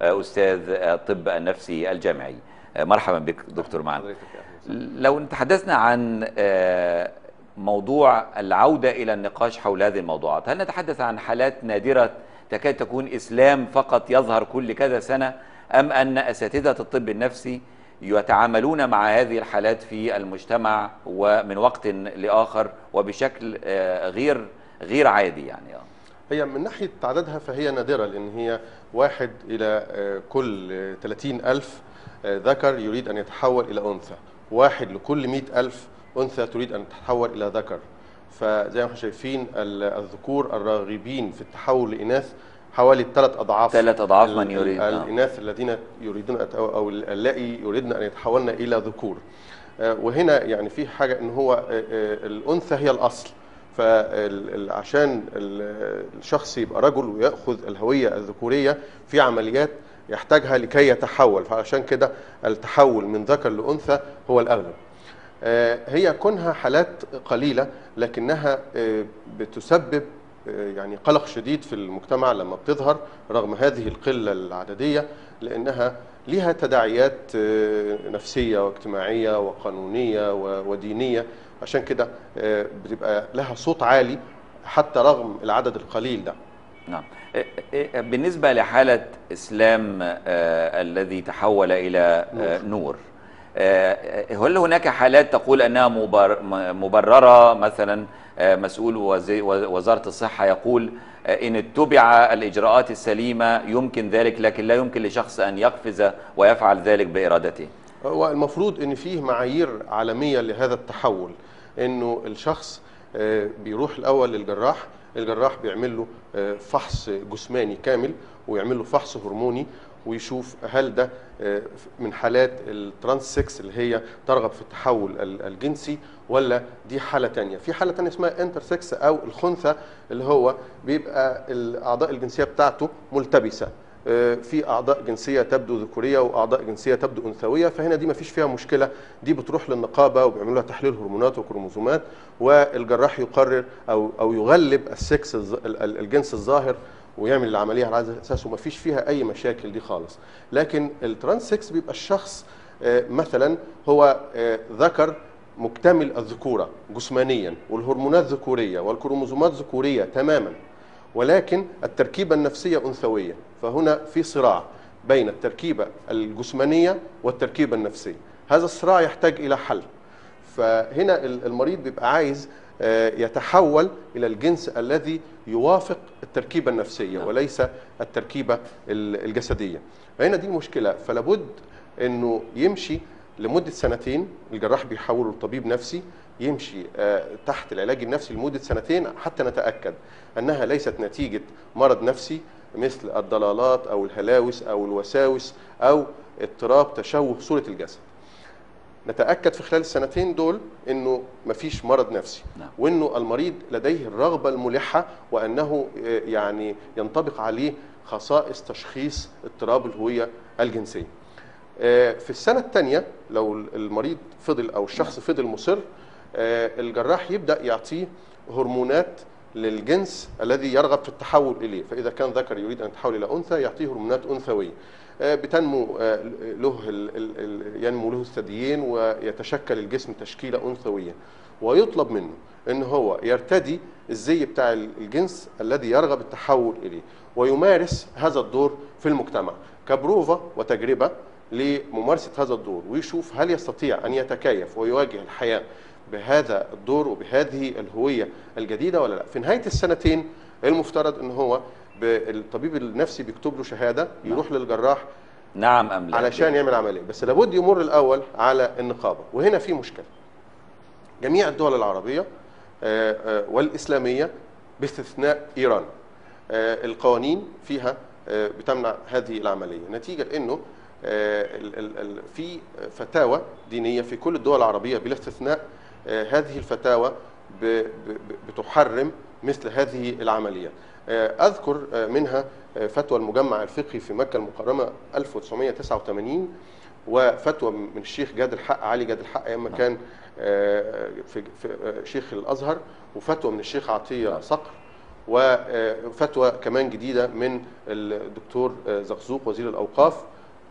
أستاذ الطب النفسي الجامعي. مرحبا بك دكتور معنا. لو تحدثنا عن موضوع العودة إلى النقاش حول هذه الموضوعات، هل نتحدث عن حالات نادرة تكاد تكون إسلام فقط يظهر كل كذا سنة، أم أن أساتذة الطب النفسي يتعاملون مع هذه الحالات في المجتمع ومن وقت لآخر وبشكل غير عادي يعني؟ هي من ناحية عددها فهي نادرة، لأن هي 1 إلى كل 30,000 ذكر يريد أن يتحول إلى أنثى، 1 لكل 100,000 أنثى تريد أن تتحول إلى ذكر. فزي ما احنا شايفين الذكور الراغبين في التحول لإناث حوالي 3 أضعاف من يريد الإناث الذين يريدون أو اللائي يريدن أن يتحولن إلى ذكور. وهنا يعني في حاجة إن هو الأنثى هي الأصل، فعشان الشخص يبقى رجل ويأخذ الهوية الذكورية في عمليات يحتاجها لكي يتحول، فعشان كده التحول من ذكر لأنثى هو الأغلب. هي كونها حالات قليلة لكنها بتسبب يعني قلق شديد في المجتمع لما بتظهر رغم هذه القلة العددية، لأنها لها تداعيات نفسية واجتماعية وقانونية ودينية، عشان كده بتبقى لها صوت عالي حتى رغم العدد القليل ده. نعم. بالنسبة لحالة إسلام الذي تحول إلى نور، هل هناك حالات تقول أنها مبررة؟ مثلا مسؤول وزارة الصحة يقول إن اتبع الإجراءات السليمة يمكن ذلك، لكن لا يمكن لشخص أن يقفز ويفعل ذلك بإرادته. هو المفروض إن فيه معايير عالمية لهذا التحول، إنه الشخص بيروح الأول للجراح، الجراح بيعمل له فحص جسماني كامل ويعمل له فحص هرموني ويشوف هل ده من حالات الترانس 6 اللي هي ترغب في التحول الجنسي، ولا دي حالة تانية. في حالة تانية اسمها انتر 6 أو الخنثى، اللي هو بيبقى الأعضاء الجنسية بتاعته ملتبسة، في أعضاء جنسية تبدو ذكورية وأعضاء جنسية تبدو أنثوية، فهنا دي مفيش فيها مشكلة، دي بتروح للنقابة وبيعملوا لها تحليل هرمونات وكروموزومات، والجراح يقرر أو يغلب السكس الجنس الظاهر ويعمل العملية على هذا الأساس، ومفيش فيها أي مشاكل دي خالص. لكن الترانس 6 بيبقى الشخص مثلا هو ذكر مكتمل الذكورة جسمانيا والهرمونات ذكورية والكروموزومات ذكورية تماما، ولكن التركيبة النفسية أنثوية، فهنا في صراع بين التركيبة الجسمانية والتركيبة النفسية. هذا الصراع يحتاج إلى حل، فهنا المريض بيبقى عايز يتحول إلى الجنس الذي يوافق التركيبة النفسية وليس التركيبة الجسدية. فهنا دي المشكلة، فلابد أنه يمشي لمدة 2 الجراح بيحوله لطبيب نفسي يمشي تحت العلاج النفسي لمدة 2 حتى نتأكد أنها ليست نتيجة مرض نفسي مثل الضلالات أو الهلاوس أو الوساوس أو اضطراب تشوه صورة الجسد. نتأكد في خلال ال2 دول أنه مفيش مرض نفسي، وأنه المريض لديه الرغبة الملحة، وأنه يعني ينطبق عليه خصائص تشخيص اضطراب الهوية الجنسية. في السنة الثانية لو المريض فضل أو الشخص فضل مصر، الجراح يبدأ يعطيه هرمونات للجنس الذي يرغب في التحول إليه، فإذا كان ذكر يريد أن يتحول إلى أنثى يعطيه هرمونات أنثوية بتنمو ينمو له الثديين ويتشكل الجسم تشكيلة أنثوية، ويطلب منه أن هو يرتدي الزي بتاع الجنس الذي يرغب التحول إليه ويمارس هذا الدور في المجتمع كبروفة وتجربة لممارسة هذا الدور، ويشوف هل يستطيع أن يتكيف ويواجه الحياة بهذا الدور وبهذه الهوية الجديدة ولا لا. في نهاية ال2 المفترض أن هو الطبيب النفسي بيكتب له شهادة يروح للجراح نعم أم لا علشان يعمل عملية، بس لابد يمر الأول على النقابة. وهنا في مشكلة، جميع الدول العربية والإسلامية باستثناء إيران القوانين فيها بتمنع هذه العملية، نتيجة لأنه في فتاوى دينية في كل الدول العربية بلا استثناء، هذه الفتاوى بتحرم مثل هذه العمليات. أذكر منها فتوى المجمع الفقهي في مكة المكرمة 1989، وفتوى من الشيخ جاد الحق علي جاد الحق أيام ما كان في شيخ الأزهر، وفتوى من الشيخ عطية صقر، وفتوى كمان جديدة من الدكتور زقزوق وزير الأوقاف،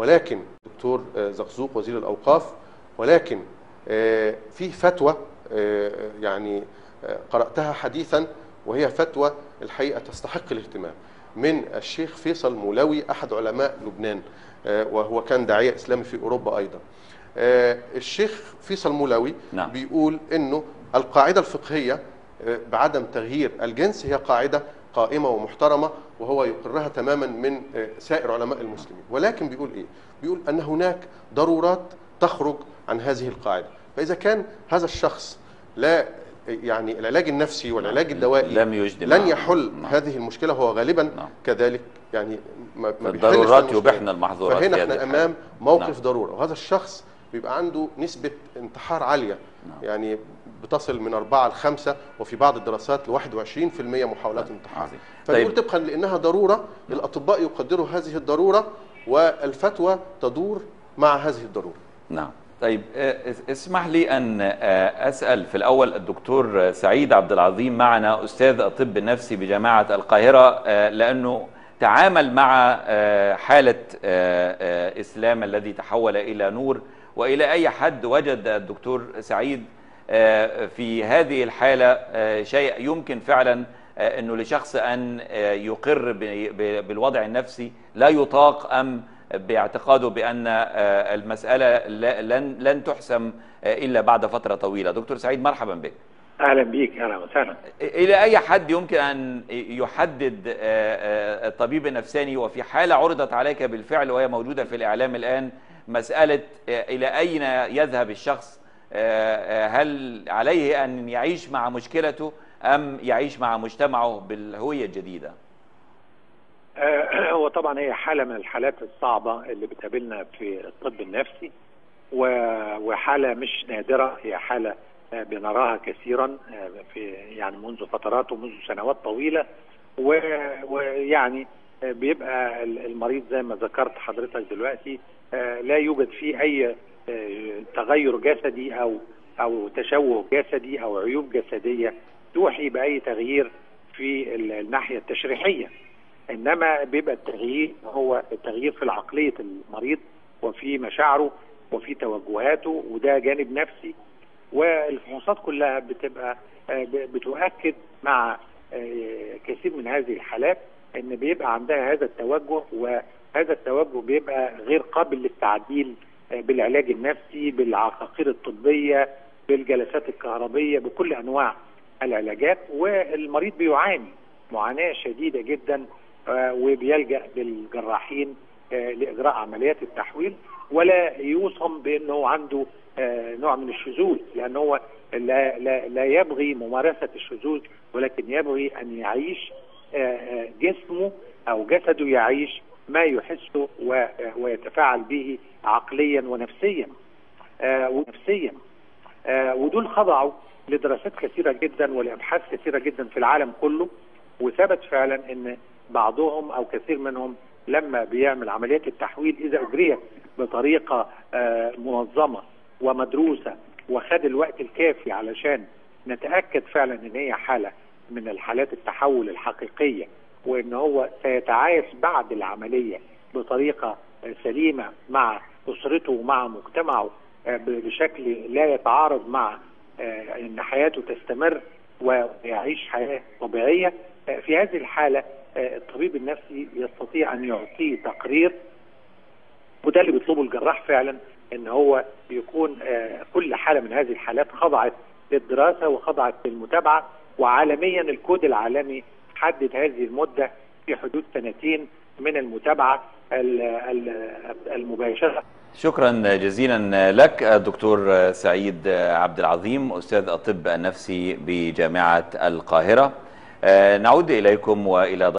ولكن في فتوى يعني قرأتها حديثا، وهي فتوى الحقيقة تستحق الاهتمام، من الشيخ فيصل مولوي أحد علماء لبنان، وهو كان داعية إسلامي في أوروبا أيضا. الشيخ فيصل مولوي بيقول إنه القاعدة الفقهية بعدم تغيير الجنس هي قاعدة قائمة ومحترمة، وهو يقرها تماما من سائر علماء المسلمين، ولكن بيقول إيه؟ بيقول أن هناك ضرورات تخرج عن هذه القاعدة. فإذا كان هذا الشخص لا يعني العلاج النفسي والعلاج الدوائي لن يحل هذه المشكلة، هو غالبا كذلك يعني ما الضرورات يبيحن المحظورات. فهنا احنا أمام موقف ضرورة، وهذا الشخص بيبقى عنده نسبة انتحار عالية، يعني بتصل من 4 ل 5، وفي بعض الدراسات ل 21% محاولات انتحار. فنقول طبقا لأنها ضرورة، الأطباء يقدروا هذه الضرورة، والفتوى تدور مع هذه الضرورة. نعم. طيب اسمح لي أن أسأل في الأول الدكتور سعيد عبد العظيم معنا، أستاذ الطب النفسي بجامعة القاهرة، لأنه تعامل مع حالة إسلام الذي تحول إلى نور، وإلى أي حد وجد الدكتور سعيد في هذه الحالة شيء يمكن فعلا أنه لشخص أن يقر بالوضع النفسي لا يطاق، أم باعتقاده بأن المسألة لن تحسم إلا بعد فترة طويلة؟ دكتور سعيد مرحبا بك. أهلا بك، أهلا وسهلا. إلى أي حد يمكن أن يحدد الطبيب النفساني، وفي حالة عرضت عليك بالفعل وهي موجودة في الإعلام الآن، مسألة إلى أين يذهب الشخص؟ هل عليه أن يعيش مع مشكلته أم يعيش مع مجتمعه بالهوية الجديدة؟ هو طبعا هي حالة من الحالات الصعبة اللي بتقابلنا في الطب النفسي، وحالة مش نادرة، هي حالة بنراها كثيرا في يعني منذ فترات ومنذ سنوات طويلة، ويعني بيبقى المريض زي ما ذكرت حضرتك دلوقتي لا يوجد فيه أي تغير جسدي أو تشوه جسدي أو عيوب جسدية توحي بأي تغيير في الناحية التشريحية، إنما بيبقى التغيير هو التغيير في عقلية المريض وفي مشاعره وفي توجهاته، وده جانب نفسي. والفحوصات كلها بتبقى بتؤكد مع كثير من هذه الحالات ان بيبقى عندها هذا التوجه، وهذا التوجه بيبقى غير قابل للتعديل بالعلاج النفسي، بالعقاقير الطبية، بالجلسات الكهربية، بكل انواع العلاجات. والمريض بيعاني معاناة شديدة جدا، وبيلجأ للجراحين لإجراء عمليات التحويل، ولا يوصم بأنه عنده نوع من الشذوذ، لأنه هو لا يبغي ممارسة الشذوذ، ولكن يبغي أن يعيش جسمه أو جسده يعيش ما يحسه ويتفاعل به عقليا ونفسيا ودول خضعوا لدراسات كثيرة جدا ولأبحاث كثيرة جدا في العالم كله، وثبت فعلا أن بعضهم أو كثير منهم لما بيعمل عمليات التحويل إذا أجريت بطريقة منظمة ومدروسة وخد الوقت الكافي علشان نتأكد فعلا ان هي حالة من الحالات التحول الحقيقية، وان هو سيتعايش بعد العملية بطريقة سليمة مع أسرته ومع مجتمعه بشكل لا يتعارض مع ان حياته تستمر ويعيش حياة طبيعية. في هذه الحالة الطبيب النفسي يستطيع ان يعطيه تقرير، وده اللي بيطلبه الجراح فعلا، ان هو يكون كل حالة من هذه الحالات خضعت للدراسة وخضعت للمتابعة، وعالميا الكود العالمي حدد هذه المدة في حدود 2 من المتابعة المباشرة. شكرا جزيلا لك الدكتور سعيد عبد العظيم، أستاذ الطب النفسي بجامعة القاهرة. نعود إليكم وإلى